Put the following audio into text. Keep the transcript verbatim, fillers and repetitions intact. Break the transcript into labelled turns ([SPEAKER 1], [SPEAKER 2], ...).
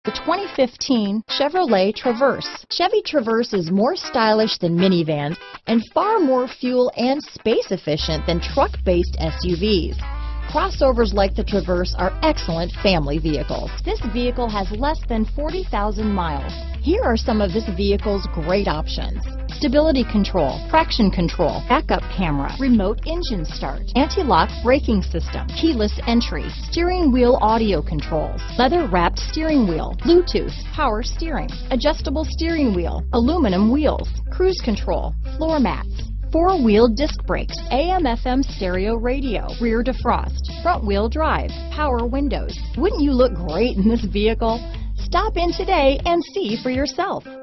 [SPEAKER 1] The twenty fifteen Chevrolet Traverse. Chevy Traverse is more stylish than minivans and far more fuel and space efficient than truck-based S U Vs. Crossovers like the Traverse are excellent family vehicles. This vehicle has less than forty thousand miles. Here are some of this vehicle's great options: stability control, traction control, backup camera, remote engine start, anti-lock braking system, keyless entry, steering wheel audio controls, leather-wrapped steering wheel, Bluetooth, power steering, adjustable steering wheel, aluminum wheels, cruise control, floor mats, four-wheel disc brakes, A M F M stereo radio, rear defrost, front-wheel drive, power windows. Wouldn't you look great in this vehicle? Stop in today and see for yourself.